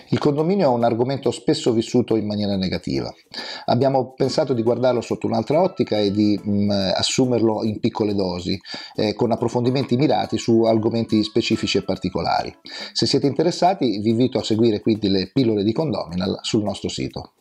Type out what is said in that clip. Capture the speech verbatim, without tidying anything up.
Il condominio è un argomento spesso vissuto in maniera negativa. Abbiamo pensato di guardarlo sotto un'altra ottica e di mh, assumerlo in piccole dosi, eh, con approfondimenti mirati su argomenti specifici e particolari. Se siete interessati, vi invito a seguire quindi le pillole di Condominal sul nostro sito.